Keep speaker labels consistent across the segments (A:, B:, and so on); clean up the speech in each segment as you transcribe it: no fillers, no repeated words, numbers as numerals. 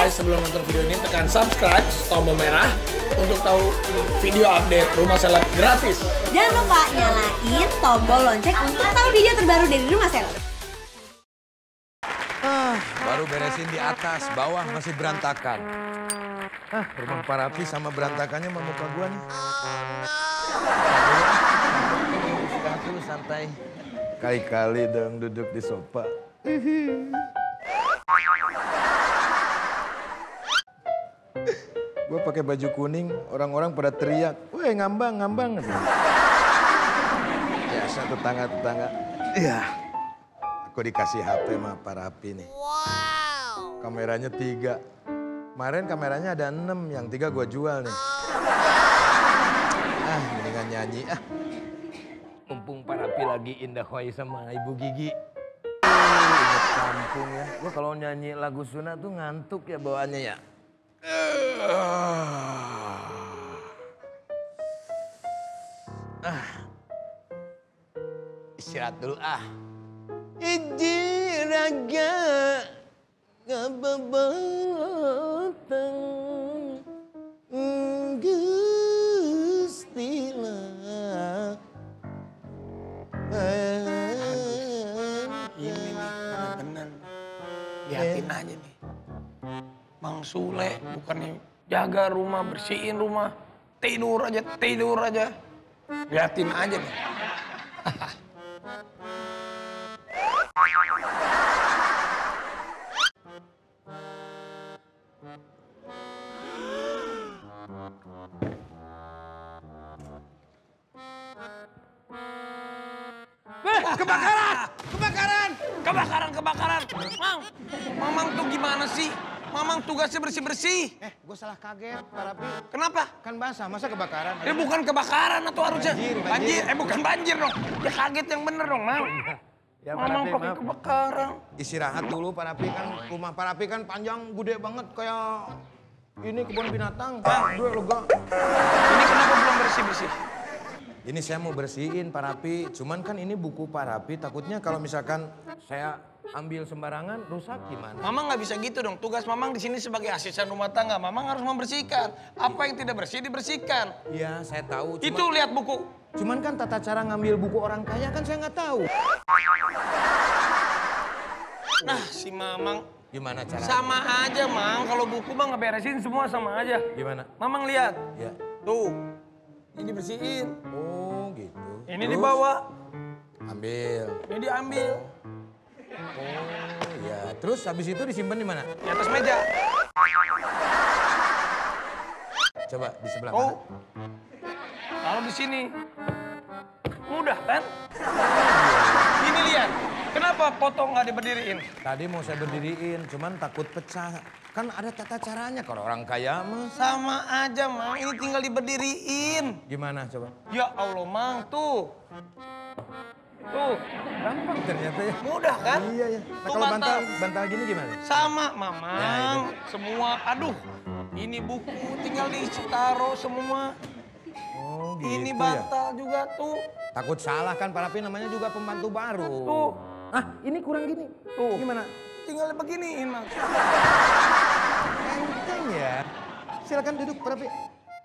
A: guys, sebelum nonton video ini tekan subscribe, tombol merah untuk tahu video update Rumah Seleb gratis.
B: Jangan lupa nyalain tombol lonceng untuk tahu video terbaru dari Rumah Seleb.
C: Baru beresin di atas, bawah masih berantakan. Rumah Pak Raffi sama berantakannya sama muka gua nih. Istirahat dulu santai. Kali-kali dong duduk di sofa. Gue pakai baju kuning, orang-orang pada teriak, "Weh, ngambang." Biasa tetangga-tetangga. Iya. Aku dikasih HP sama Pak Raffi nih. Wow. Kameranya 3. Kemarin kameranya ada 6, yang 3 gue jual nih. Mendingan nyanyi. Mumpung Pak Raffi lagi indah hoy sama Ibu Gigi. Ingat kampung ya. Gue kalau nyanyi lagu Sunda tuh ngantuk ya bawaannya ya. Istirahat dulu Iji raga ngababatang Gustilah.
A: Ini nih bener-bener liatin aja nih. Bang Sule bukannya jaga rumah, bersihin rumah, tidur aja. Liatin aja nih. Kebakaran. Mamang tuh gimana sih? Mamang tugasnya bersih-bersih.
C: Gue salah kaget, Pak Raffi.
A: Kenapa?
C: Kan basah, masa kebakaran?
A: Bukan kebakaran atau harusnya
C: Banjir.
A: Bukan banjir dong. Ya kaget yang bener dong, Mang.
C: Ya,
A: Mamang pakai kebakaran.
C: Istirahat dulu Pak Raffi, kan rumah Pak Raffi kan panjang, gede banget kayak ini kebun binatang. Gue lega.
A: Ini kenapa belum bersih-bersih?
C: Ini saya mau bersihin Pak Raffi, cuman kan ini buku Pak Raffi, takutnya kalau misalkan saya ambil sembarangan rusak gimana?
A: Mamang nggak bisa gitu dong. Tugas Mamang di sini sebagai asisten rumah tangga. Mamang harus membersihkan. Apa yang tidak bersih dibersihkan.
C: Iya, saya tahu.
A: Itu lihat buku.
C: Cuman kan tata cara ngambil buku orang kaya kan saya nggak tahu.
A: Nah, si Mamang
C: Gimana caranya?
A: sama aja, Mang. Kalau buku mah ngeberesin semua sama aja.
C: Gimana?
A: Mamang lihat.
C: Ya.
A: Tuh. Ini dibersihin.
C: Oh, gitu.
A: Ini
C: Terus?
A: dibawa.
C: Ambil.
A: Ini diambil.
C: Oh, ya. Terus habis itu disimpan di mana?
A: Di atas meja.
C: Coba di sebelah
A: Oh.
C: mana?
A: Kalau di sini. Mudah kan? Ini lihat. Kenapa foto nggak diberdiriin?
C: Tadi mau saya berdiriin, cuman takut pecah. Kan ada tata caranya kalau orang kaya mah.
A: Sama aja, Mang. Ini tinggal diberdiriin.
C: Gimana coba?
A: Ya Allah, Mang. Tuh. Tuh.
C: Gampang ternyata ya.
A: Mudah kan?
C: Iya ya. Nah,
A: Tuh
C: kalau bantal gini gimana?
A: Sama, Mamang.
C: Ya,
A: Semua. Aduh. Ini buku tinggal ditaruh semua.
C: Oh gitu
A: Ini
C: ya.
A: bantal juga tuh.
C: Takut salah kan, Pak Raffi namanya juga pembantu baru.
A: Tuh.
C: Ini kurang gini.
A: Tuh.
C: Gimana?
A: Tinggal beginiin, Mang.
C: Enteng ya. Silakan duduk, Pak Raffi.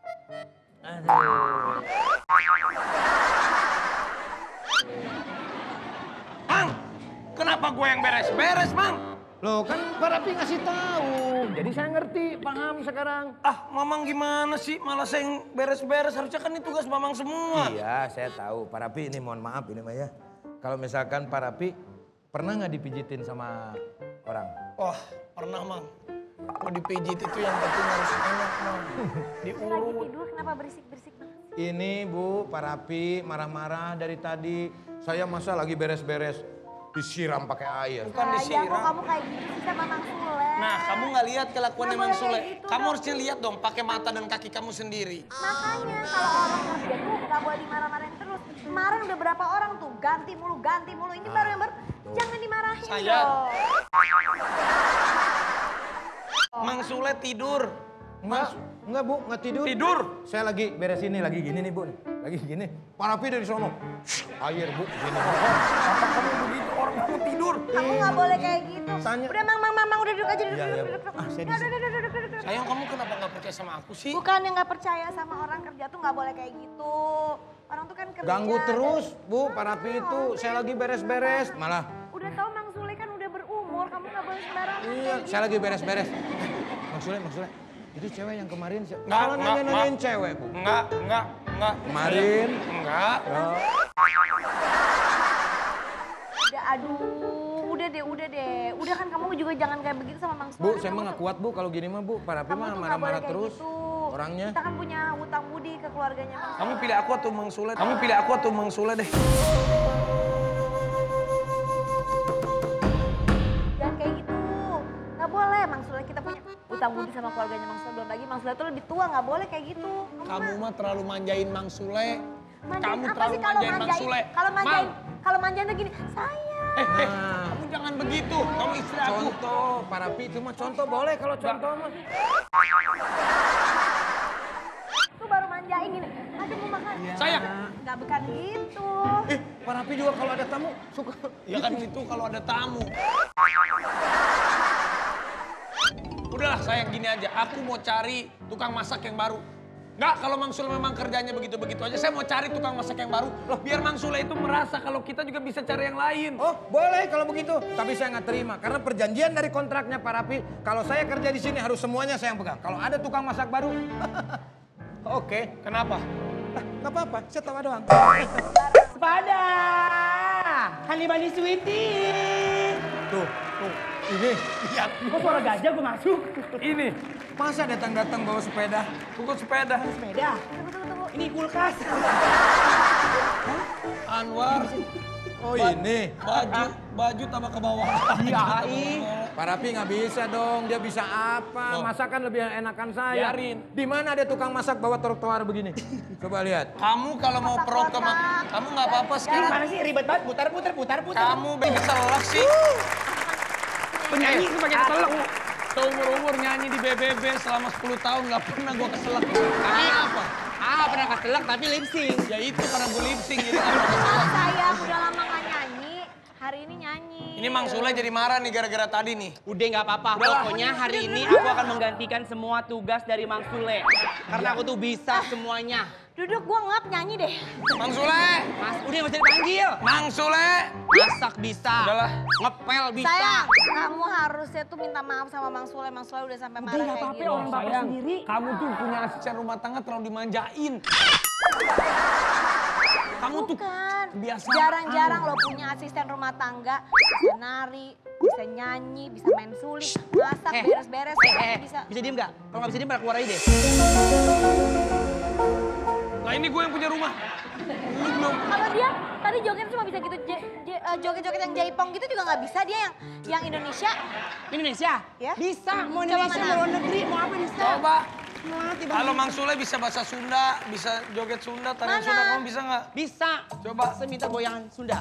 A: Mang, kenapa gue yang beres-beres, Mang?
C: Loh kan Pak Raffi ngasih tahu. Jadi saya ngerti, paham sekarang.
A: Mamang gimana sih? Malah saya yang beres-beres. Harusnya kan ini tugas Mamang semua.
C: Iya, saya tahu. Pak Raffi ini mohon maaf ini Mah ya. Kalau misalkan Pak Raffi pernah nggak dipijitin sama orang?
A: Wah, pernah, Mang. Mau dipijit itu yang penting harus enak, Mang.
B: Lagi
A: Diurut.
B: tidur kenapa berisik-berisik banget?
C: Ini Bu, Pak Raffi marah-marah dari tadi. Saya masa lagi beres-beres disiram pakai air.
A: Bukan
B: Kok
A: disiram.
B: kamu kayak gitu sih sama Mang Sule?
A: Nah, kamu nggak lihat kelakuannya
B: Nggak
A: Mang
B: boleh
A: Sule.
B: kayak gitu
A: Kamu
B: dong.
A: harusnya lihat dong, pakai mata dan kaki kamu sendiri.
B: Makanya kalau orang kerja tuh nggak boleh dimarah-marahin terus. Kemarin udah berapa orang tuh ganti mulu. Ini baru yang baru. Jangan dimarahin
A: Sayang.
B: dong.
A: Mang Sule tidur.
C: Enggak Bu, nggak tidur.
A: Tidur.
C: Saya lagi beres ini, lagi gini nih Bu. Lagi gini. Pak Raffi dari sono. Air Bu, gini.
A: Apa kamu begitu? Orang kamu tidur.
B: Kamu nggak boleh kayak gitu.
C: Tanya.
B: Udah mang udah duduk aja duduk.
C: Iya, iya,
B: Duduk.
C: Bu. Ah, saya
B: Udah, duduk.
A: Sayang, kamu kenapa nggak percaya sama aku sih?
B: Bukan yang nggak percaya sama orang kerja tuh nggak boleh kayak gitu. Orang tuh kan kerja.
C: Ganggu terus, Bu. Pak Rapi itu saya lagi beres-beres. Malah.
B: Udah tahu Mang Sule kan udah berumur, kamu nggak boleh sembarangan.
C: Iya,
B: kayak
C: saya
B: gitu.
C: lagi beres-beres. Mang Sule. Itu cewek yang kemarin.
A: Nggak,
C: Kalau nanya-nanyain cewek, Bu.
A: Enggak.
C: Kemarin.
A: Enggak.
B: Udah, aduh, udah deh. Udah kan kamu juga jangan kayak begitu sama Mang Sule.
C: Bu, saya mah nggak kuat, Bu. Kalau gini mah, Bu. Pak Rapi
B: Kamu
C: mah
B: tuh nggak boleh
C: marah-marah
B: kayak
C: terus.
B: gitu.
C: Orangnya.
B: Kita kan punya hutang budi ke keluarganya Mang Sule.
A: Kamu pilih aku atau Mang Sule? Kamu pilih aku atau Mang Sule deh.
B: Jangan kayak gitu. Nggak boleh Mang Sule, kita punya hutang budi sama keluarganya Mang Sule. Belum lagi Mang Sule tuh lebih tua, nggak boleh kayak gitu.
A: Kamu mah terlalu manjain Mang Sule.
B: Manjain
A: Kamu
B: apa
A: terlalu
B: sih kalau
A: manjain Mang Sule.
B: Kalau manjain tuh gini, sayang.
A: Kamu jangan begitu. Kamu istri aku.
C: Contoh, Pak Rapi itu mah contoh boleh kalau contoh mah.
B: Tuh baru manjain gini, aja mau makan.
A: Sayang.
B: Nggak bukan gitu.
C: Pak Rapi juga kalau ada tamu suka.
A: Ya kan itu kalau ada tamu. Udahlah sayang, gini aja. Aku mau cari tukang masak yang baru. Nggak, kalau Mang Sule memang kerjanya begitu-begitu aja, saya mau cari tukang masak yang baru. Loh, biar Mang Sule itu merasa kalau kita juga bisa cari yang lain.
C: Oh, boleh kalau begitu. Tapi saya nggak terima karena perjanjian dari kontraknya Pak Rapi, kalau saya kerja di sini harus semuanya saya yang pegang. Kalau ada tukang masak baru, oke.
A: Kenapa?
C: Nggak apa-apa, saya tawa doang.
D: Sepada, Honey Bunny Sweetie.
C: Tuh, ini.
A: Lihat,
D: Kok suara gajah gue masuk?
A: ini.
C: Masa datang-datang bawa sepeda?
A: Tunggu sepeda.
D: Sepeda.
B: Tunggu.
D: Ini kulkas.
A: Anwar,
C: Oh ini.
A: baju tambah ke bawah.
D: Iya,
C: Pak Rapi nggak bisa dong, dia bisa apa?
A: Oh.
C: Masakan lebih enakan saya.
A: Biarin.
C: Di mana ada tukang masak bawa trotoar begini? Coba lihat.
A: Kamu kalau mau pro ke kamu nggak apa-apa sekarang.
D: Gimana sih ribet banget, putar.
A: Kamu bikin keselak sih.
D: Penyanyi itu pakai keselak.
A: Seumur-umur nyanyi di BBB selama 10 tahun nggak pernah gua keselak. Kenapa?
D: Pernah keselak tapi lip sync.
A: Ya itu karena gue lip sync jadi nggak pernah keselak.
B: Sayang udah lama nggak nyanyi, hari ini nyanyi.
A: Ini Mang Sule jadi marah nih gara-gara tadi nih.
D: Udah nggak apa-apa, pokoknya hari ini aku akan menggantikan semua tugas dari Mang Sule. Karena aku tuh bisa semuanya.
B: Duduk, gua ngap nyanyi deh.
A: Mang Sule!
D: Mas, udah nggak usah dipanggil.
A: Mang Sule!
D: Masak bisa.
A: Udahlah.
D: Ngepel bisa.
B: Sayang, kamu harusnya tuh minta maaf sama Mang Sule. Mang Sule udah sampai marah kayak gitu.
D: orang bapak sendiri.
A: Kamu tuh punya asisten rumah tangga terlalu dimanjain. Kamu tuh
B: Bukan.
A: kebiasaan.
B: Jarang-jarang lo punya asisten rumah tangga. Bisa nari, bisa nyanyi, bisa main suling, masak, beres-beres. Bisa.
D: Bisa diem nggak? Kalau nggak bisa diem, keluar aja deh.
A: Nah ini gue yang punya rumah. Lu belum.
B: Kalau dia tadi joget cuma bisa gitu, joget-joget yang jaipong gitu juga nggak bisa. Dia yang Indonesia.
D: Indonesia?
B: Ya.
D: Bisa, mau
B: Coba
D: Indonesia,
B: mana?
D: mau luar negeri, mau apa bisa.
A: Coba.
D: Mati
A: Kalau Mang Sule bisa bahasa Sunda, bisa joget Sunda, tarian
B: Mana?
A: Sunda, kamu bisa nggak?
D: Bisa.
A: Coba.
D: Saya minta goyangan Sunda.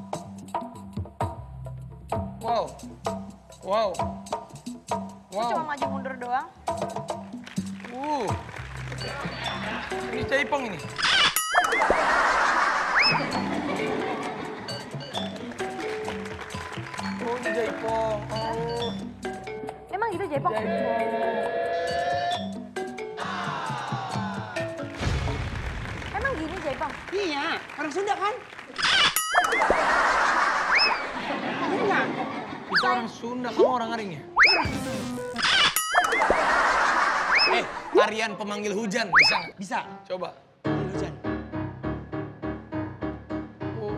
A: Wow. Wow.
B: Lu cuma maju mundur doang.
A: Ini jaipong ini. Oh ini jaipong. Oh.
B: Emang gitu jaipong? Emang gini jaipong?
D: Iya, orang Sunda kan? Iya.
A: Kita orang Sunda, kamu orang Aring ya? Tarian pemanggil hujan bisa nggak?
D: Bisa.
A: Coba.
D: Hujan.
A: Oh.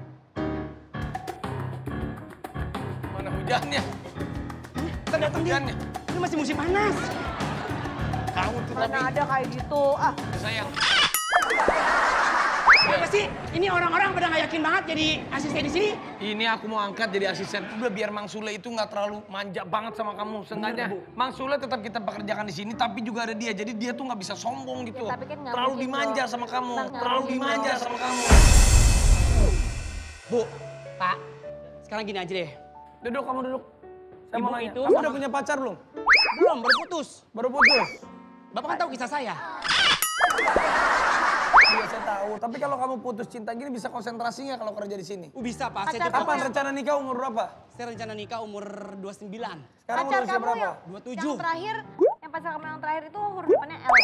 A: Mana hujannya?
D: Kita datang dia.
A: Hujannya.
D: Ini masih musim panas.
A: Kamu tuh tapi
B: Mana ada kayak gitu. Ah,
A: sayang.
D: Kenapa sih? Ini orang-orang pada nggak yakin banget jadi asisten di sini.
A: Ini aku mau angkat jadi asisten. Udah biar Mang Sule itu nggak terlalu manja banget sama kamu. Sengaja Mang Sule tetap kita pekerjakan di sini, tapi juga ada dia. Jadi dia tuh nggak bisa sombong gitu.
B: Ya, tapi kan nggak
A: terlalu
B: mungkin
A: dimanja
B: dong.
A: sama kamu.
B: Nggak
A: Terlalu
B: mungkin
A: dimanja
B: dong.
A: sama kamu.
D: Bu, Pak, sekarang gini aja deh.
A: Duduk, kamu duduk. Saya
D: Ibu
A: mau nanya.
D: itu
A: Kamu
D: sama-
A: udah punya pacar belum?
D: Belum, baru putus.
A: Baru putus.
D: Bapak kan tahu kisah saya.
A: Iya saya tahu, tapi kalau kamu putus cinta gini bisa konsentrasi nggak kalau kerja di sini?
D: Bisa Pak, saya
B: Pacar
D: tuh
A: Kapan rencana nikah umur berapa?
D: saya rencana nikah umur 29.
A: Sekarang
B: Pacar
A: usia
B: kamu
A: berapa?
B: yang
D: 27.
B: terakhir, yang pacar kamu yang terakhir itu huruf depannya L.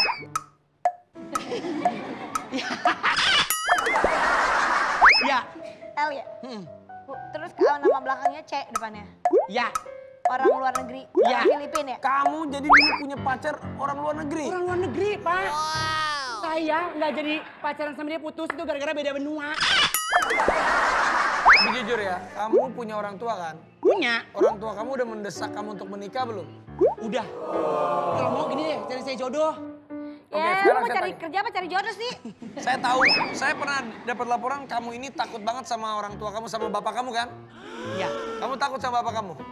D: Ya,
B: L ya? Terus nama belakangnya C depannya.
D: ya.
B: Orang luar negeri,
D: Ya.
B: orang Filipina ya?
A: Kamu jadi dulu punya pacar orang luar negeri?
D: Orang luar negeri, Pak. Saya nggak jadi pacaran sama dia putus itu gara-gara beda benua.
A: Tapi jujur ya, kamu punya orang tua kan?
D: Punya.
A: Orang tua kamu udah mendesak kamu untuk menikah belum?
D: Udah. Kalau mau gini deh, cari saya jodoh.
A: Oke,
B: Ya, lu
A: sekarang
B: mau
A: saya
B: cari
A: tanya.
B: kerja apa cari jodoh sih?
A: Saya tahu, saya pernah dapat laporan kamu ini takut banget sama orang tua kamu, sama bapak kamu kan?
D: Iya.
A: Kamu takut sama bapak kamu?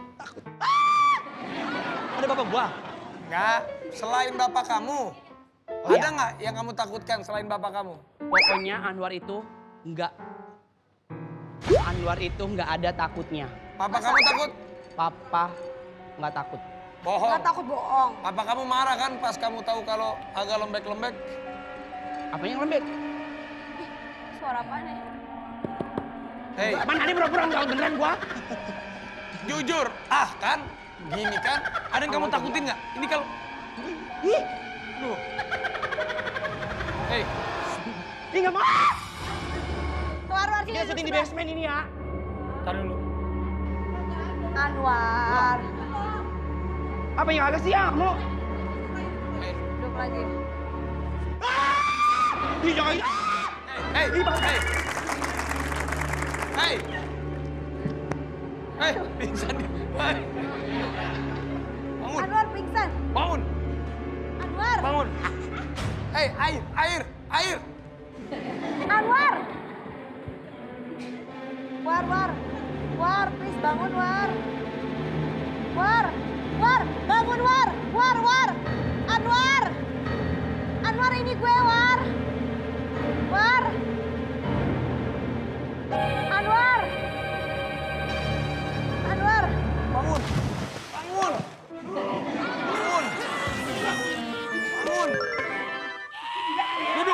D: Ada bapak gua.
A: Enggak, selain bapak kamu.
D: Oh,
A: Ada
D: iya.
A: nggak yang kamu takutkan selain bapak kamu?
D: Pokoknya Anwar itu nggak. Anwar itu nggak ada takutnya.
A: Papa kamu takut?
D: Papa nggak takut.
A: Bohong.
B: Nggak takut bohong.
A: Papa kamu marah kan pas kamu tahu kalau agak lembek-lembek?
D: Apa yang lembek?
B: Suara apaan ya?
A: Hei,
D: Mana ada pura-pura nggak beneran gua?
A: jujur, kan? Gini kan? Ada yang kamu takutin nggak? Ini kalau...
D: Ih,
A: Duh. Hei,
D: ini nggak mau.
B: Keluar sini.
D: Dia syuting di basement ini ya.
A: tar dulu.
B: Anwar.
D: Apa yang agak siang mau?
A: Hei,
B: Duduk lagi.
D: Ih, jangan.
A: hei, hei. Hei. Hei, pingsan dia. Hei. Bangun,
B: Anwar pingsan.
A: bangun,
B: Anwar.
A: bangun. Hei, air.
B: Anwar. War, please bangun War. Bangun War. Anwar ini gue War. Anwar.
A: Bangun. Duduk,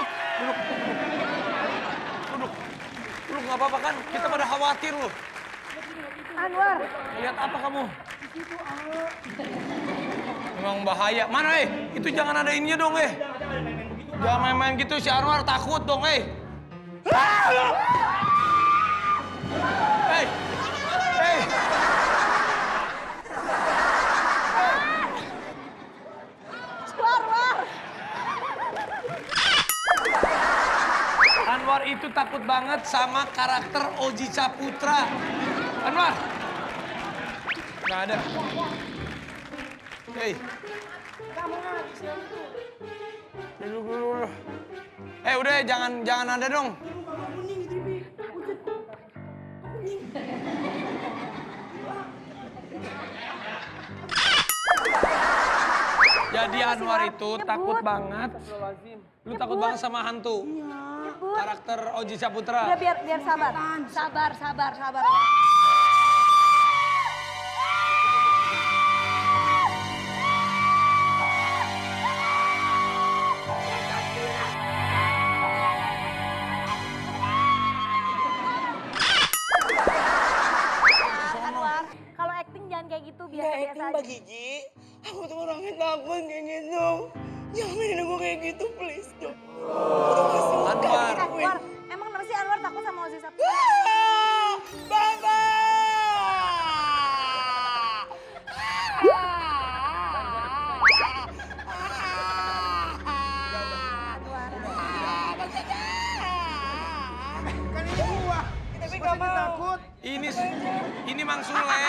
A: nggak apa-apa kan? Kita pada khawatir loh.
B: Anwar.
A: Lihat apa kamu? Memang bahaya. Mana itu jangan ada ininya dong Jangan main-main gitu, si Anwar takut dong Hei.
B: War.
A: Anwar itu takut banget sama karakter Oji Saputra. Anwar. Nggak ada. Hei. Duduk. Udah jangan ada dong. Jadi Anwar itu takut banget. Lu takut banget sama hantu. Karakter Oji Saputra.
B: Udah biar sabar. Sabar. Anwar, kalau acting jangan kayak gitu, biasa-biasa aja.
E: Gigi, aku tuh orangnya takut kayak gitu. Jangan mainin aku kayak gitu, please dong.
A: Anwar.
B: Anwar, emang kenapa sih Anwar takut sama Ozi Saputra?
E: Baba!
B: Anwar.
E: Kan ini gua. Tapi gak mau. Takut.
A: Ini Mang Sule.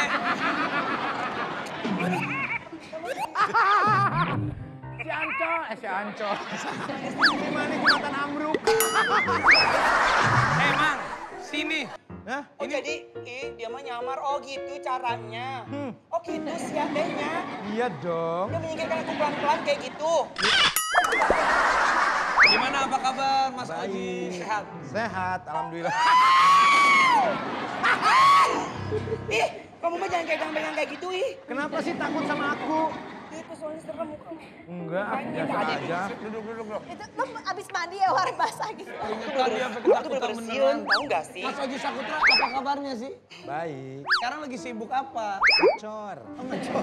C: Si Ancol.
E: Gimana kelihatan amruk?
A: Mang, sini.
C: Hah?
E: Oh jadi, dia mah nyamar. Oh gitu caranya. Oh gitu siapanya.
C: Iya dong.
E: Dia menyingkirkan aku pelan-pelan kayak gitu.
A: Gimana apa kabar Mas Oji? Sehat?
C: Sehat, alhamdulillah.
E: Ih, kamu mah jangan pegang-pegang kayak gitu, ih.
C: Kenapa sih takut sama aku?
E: Itu soalnya serem kamu.
C: Enggak, biasa aja.
A: Duduk.
B: Itu lu abis mandi ya war basah gitu.
A: Tadi apa
E: Gue tuh bener-bener siun, tau gak sih?
A: Mas Oji Saputra, apa kabarnya sih?
C: Baik.
A: Sekarang lagi sibuk apa?
C: Cor.
A: Oh, ngecor.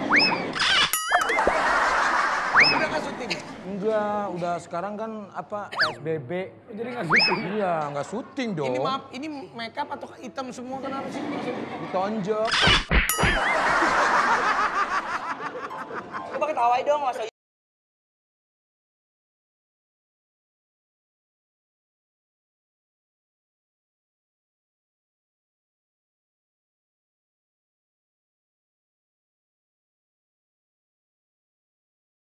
A: Udah nggak syuting?
C: Enggak, udah sekarang kan apa PSBB.
A: Jadi nggak syuting?
C: Iya, nggak syuting dong.
A: Ini maaf, ini make up atau hitam semua kenapa sih?
C: Ditonjok.
E: Coba ketawain dong Mas Oji.